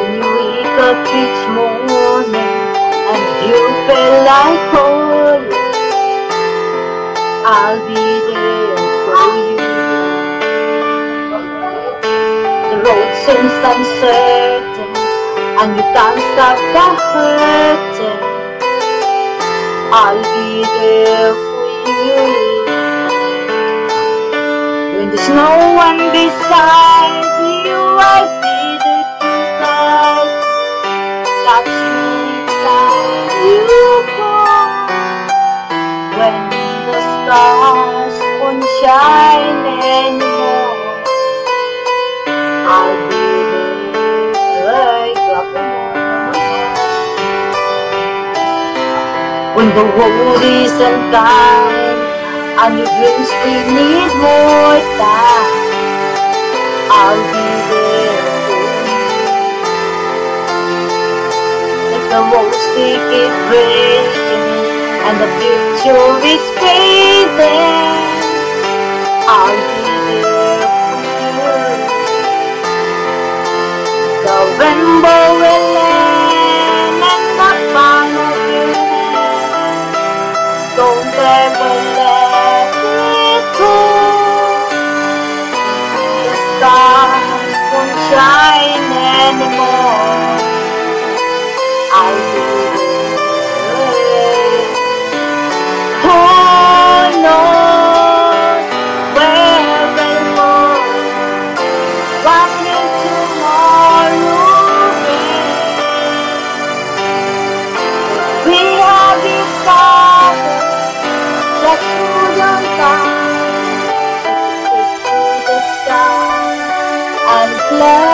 When you wake up each morning and you feel like calling, I'll be there for you. The road seems uncertain and you can't stop the hurting, I'll be there for you. When there's no one beside you, I'll be there to guide you. Catch you each time you fall. When the stars won't shine anymore, I'll be there like a moon. When the road isn't kind and your dreams still need more time, I'll be there for you. If the roads they keep breaking and the picture is fading, I'll be there for you. The rainbow will end and the fun will end. Don't ever let it go. The stars won't shine anymore, I'll be there. Who knows where we'll go? What will tomorrow bring? We have each other, just hold on tight. Take to the sky and fly.